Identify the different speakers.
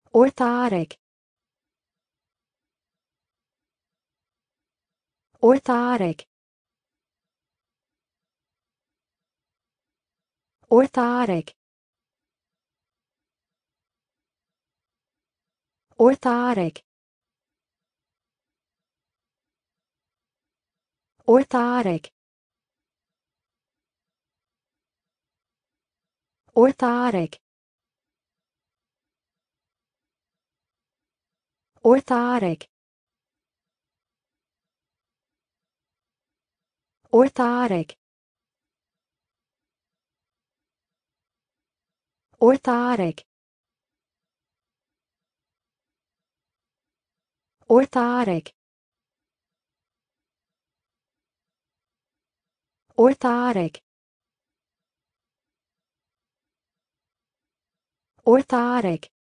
Speaker 1: Orthotic. Orthotic. Orthotic. Orthotic. Orthotic. Orthotic. Orthotic. Orthotic. Orthotic. Orthotic. Orthotic. Orthotic.